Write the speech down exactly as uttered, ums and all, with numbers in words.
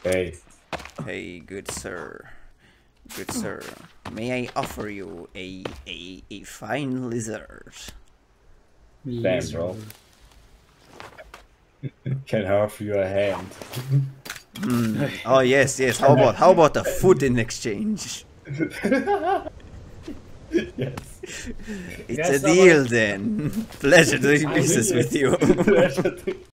Hey. Hey, good sir. Good sir. May I offer you a a, a fine lizard? Thanks, bro. Can I offer you a hand? Mm. Oh yes, yes. How about how about a foot in exchange? Yes. It's Yes, a deal then. Pleasure doing business with you. Pleasure.